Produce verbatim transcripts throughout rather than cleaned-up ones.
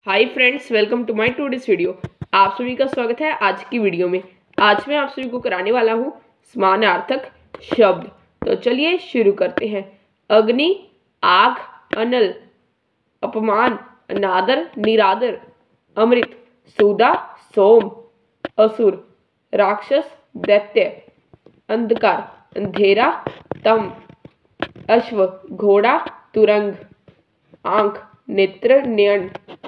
Hi friends, welcome to my today's video. आप सभी का स्वागत है आज की वीडियो में। आज मैं आप सभी को कराने वाला हूँ समानार्थक शब्द। तो चलिए शुरू करते हैं। अग्नि, आग, अनल, अपमान, अनादर, निरादर, अमृत, सुधा, सोम, असुर, राक्षस, दैत्य, अंधकार, अंधेरा, तम, अश्व, घोड़ा, तुरंग, आंख, नेत्र, नयन,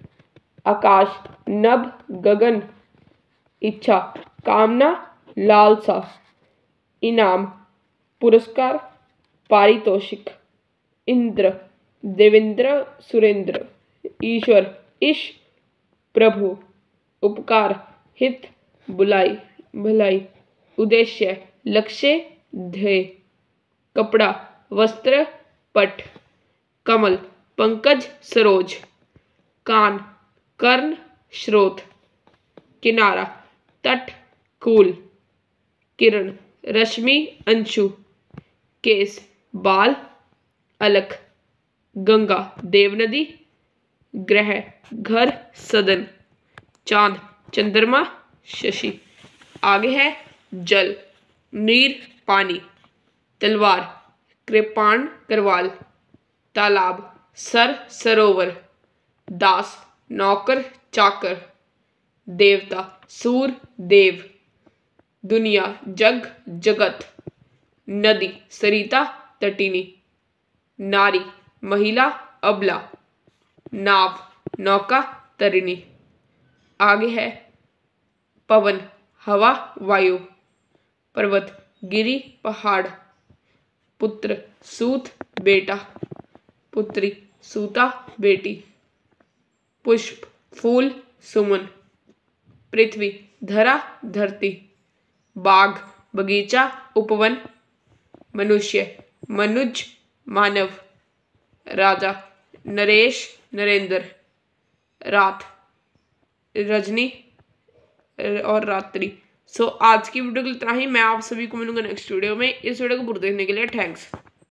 आकाश, नभ, गगन, इच्छा, कामना, लालसा, इनाम, पुरस्कार, पारितोषिक, इंद्र, देवेंद्र, सुरेंद्र, ईश्वर, ईश, प्रभु, उपकार, हित, बुलाई, भलाई, उद्देश्य, लक्ष्य, ध्येय, कपड़ा, वस्त्र, पट, कमल, पंकज, सरोज, कान, कर्ण, स्रोत, किनारा, तट, कूल, किरण, रश्मि, अंशु, केस, बाल, अलख, गंगा, देवनदी, ग्रह, घर, सदन, चांद, चंद्रमा, शशि। आगे है जल, नीर, पानी, तलवार, कृपाण, करवाल, तालाब, सर, सरोवर, दास, नौकर, चाकर, देवता, सूर, देव, दुनिया, जग, जगत, नदी, सरिता, तटिनी, नारी, महिला, अबला, नाव, नौका, तरिणी। आगे है पवन, हवा, वायु, पर्वत, गिरी, पहाड़, पुत्र, सूत, बेटा, पुत्री, सूता, बेटी, पुष्प, फूल, सुमन, पृथ्वी, धरा, धरती, बाग, बगीचा, उपवन, मनुष्य, मनुज, मानव, राजा, नरेश, नरेंद्र, रात, रजनी और रात्रि। सो आज की वीडियो के लिए इतना ही। मैं आप सभी को मिलूंगा नेक्स्ट वीडियो में। इस वीडियो को पूरा देखने के लिए थैंक्स।